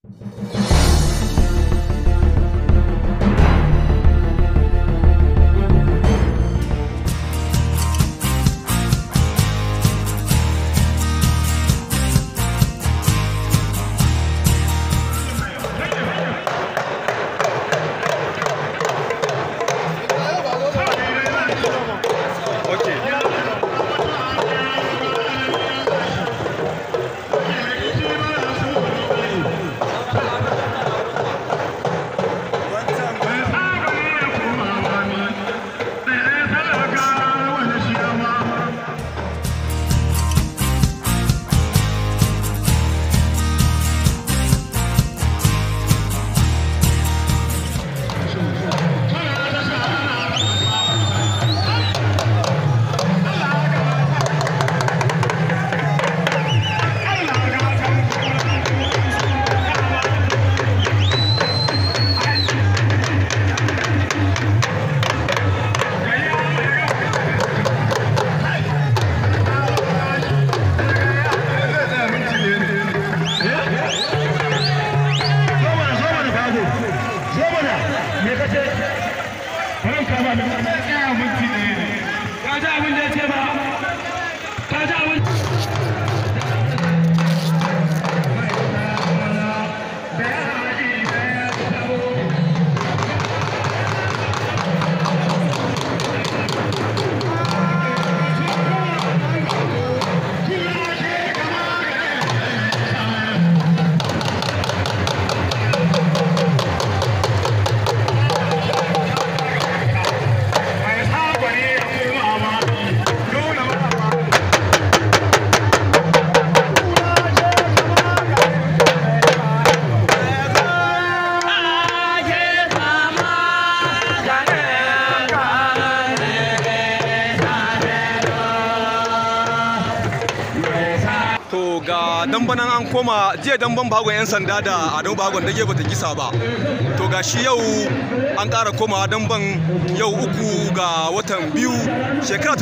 dambanan an koma jiya damban bahagon 'yan sanda da Adamu bahagon dage bata kisa ba, to gashi yau an ƙara komawa damban yau 3 ga watan 2 shekara ta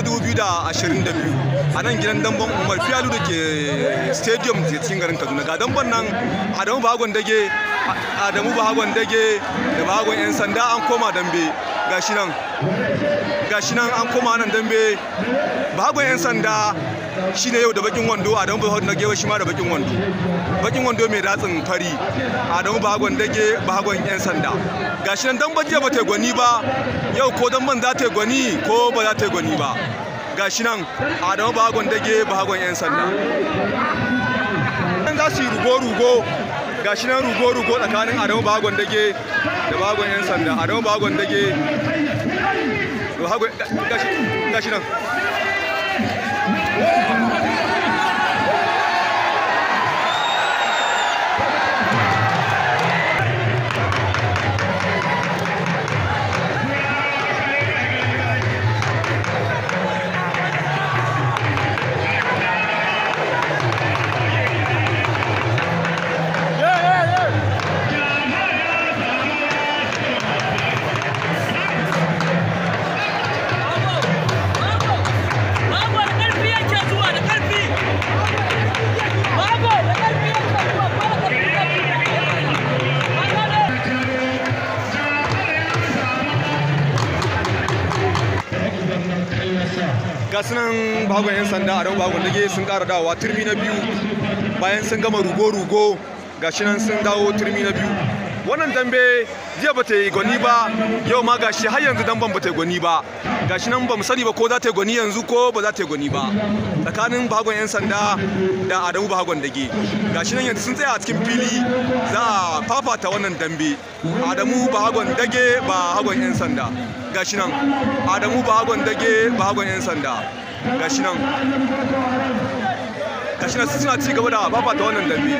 2022 a nan gidan damban Umar Fiyalu da ke stadium da cikin garin Kaduna. Ga damban nan Adamu bahagon dage da bahagon 'yan sanda an koma dambe. Gashi nan an koma nan dambe. Bahagon 'yan sanda shine yau da bakin wando, Adamu bahagon dage shi ma da bakin wando mai ratsin fari. Adamu bahagon dage bahagon 'yan sanda. Gashi nan damban jiya ba ta gwani ba, yau ko damban za ta gwani ko ba za ta gwani ba. Gashi nan Adamu bahagon dage bahagon 'yan sanda. Nan za su yi rugo-rugo, gashi nan rugo-rugo tsakanin Adamu bahagon dage da bahagon 'yan sanda. Adamu bahagon dage gashi nan. Gasunan bahagon 'yan sanda Adamu bahagon dage sun ƙara dawowa turmi na biyu bayan sun gama rugo-rugo. Gashi nan sun dawo turmi na biyu. Wannan dambe jiya ba ta yi gwani ba, yau ma gashi har yanzu damban ba ta yi gwani ba. Gashi nan ba mu sani ba ko za ta yi gwani yanzu ko ba za ta yi gwani ba tsakanin bahagon 'yan sanda da Adamu bahagon dage. Gashi nan yanzu sun tsaya a cikin fili za a fafata wannan dambe. Adamu bahagon dage bahagon 'yan sanda. Gashi nan Adamu bahagon dage bahagon 'yan sanda. Gashi nan suna ci gaba da fafata wannan dambe.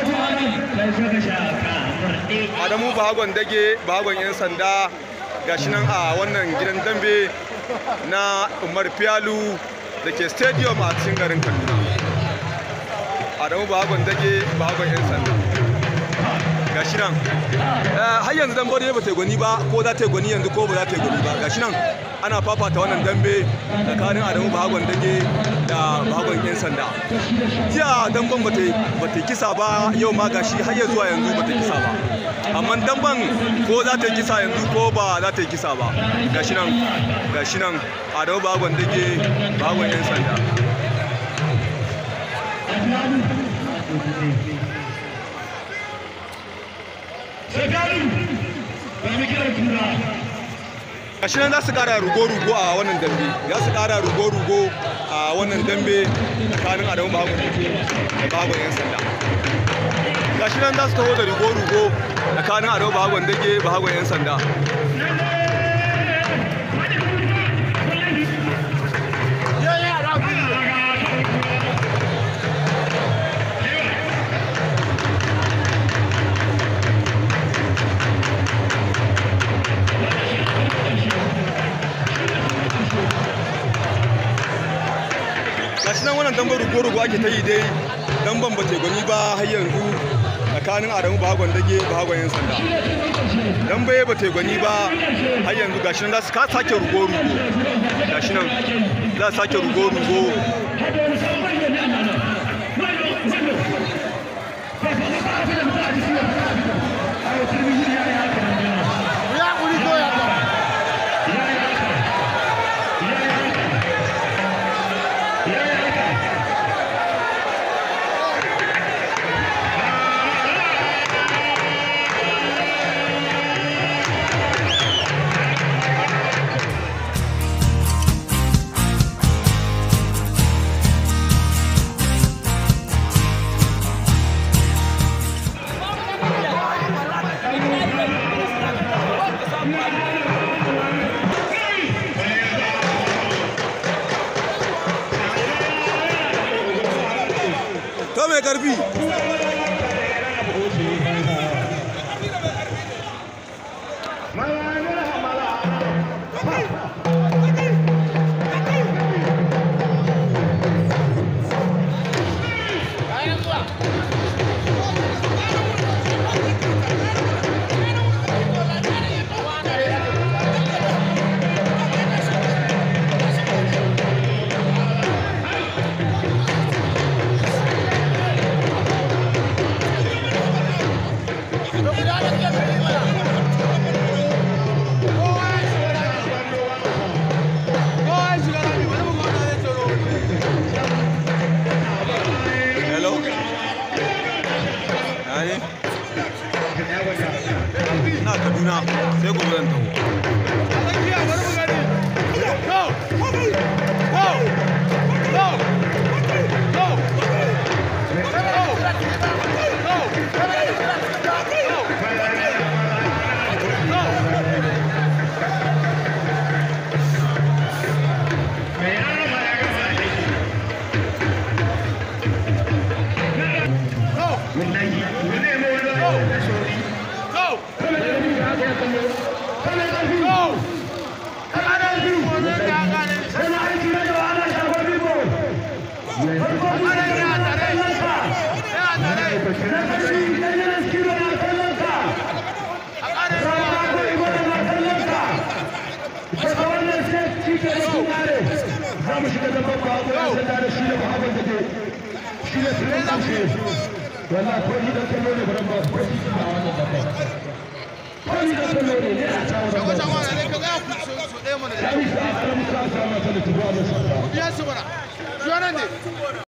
Adamu bahagon dage bahagon 'yan sanda. Gashi nan a wannan gidan dambe na Umar Fiyalu da ke stadium a cikin garin Kaduna. Adamu bahagon dage bahagon 'yan sanda. Gashi gashi nan har yanzu dambe ne ba ta yi gwani ba, ko za ta yi gwani yanzu ko ba za ta yi gwani ba. Gashi nan ana fafata wannan dambe tsakanin Adamu Bahagon Dage da Bahagon 'yan sanda. Jiya damben ba ta yi kisa ba, yau ma gashi har yanzu zuwa yanzu ba ta yi kisa ba, amma damben ko za ta yi kisa yanzu ko ba za ta yi kisa ba. Gashi nan Adamu Bahagon Dage Bahagon 'yan sanda. Gashi nan za su kara rugo-rugo a wannan dambe, za su kara rugo-rugo a wannan dambe tsakanin Adamu Bahagon Dage da Bahagon 'yan sanda. Gashi nan za su taho da rugo-rugo tsakanin Adamu Bahagon Dage Bahagon 'yan sanda. Gashi nan wannan damben rugo-rugo ake ta yi dai, damben ba ta gwani ba har yanzu tsakanin Adamu Bahagon Dage Bahagon 'yan sanda. Dambe ba ta gwani ba har yanzu. Gashi nan za su sake rugo-rugo, gashi nan za su sake rugo-rugo. Mai karfi na Kaduna sai gobe zan taho. Yes,